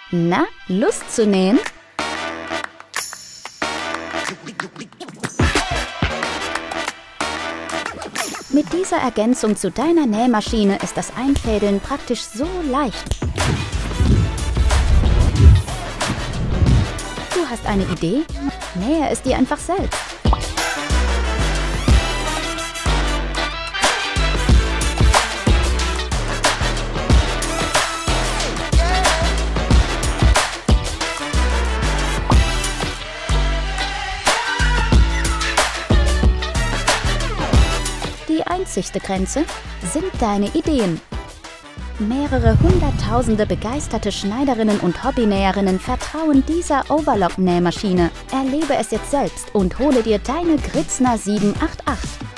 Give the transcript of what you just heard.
Na, Lust zu nähen? Mit dieser Ergänzung zu deiner Nähmaschine ist das Einfädeln praktisch so leicht. Du hast eine Idee? Nähe es dir einfach selbst. Die einzigste Grenze sind deine Ideen. Mehrere hunderttausende begeisterte Schneiderinnen und Hobbynäherinnen vertrauen dieser Overlock-Nähmaschine. Erlebe es jetzt selbst und hole dir deine Gritzner 788.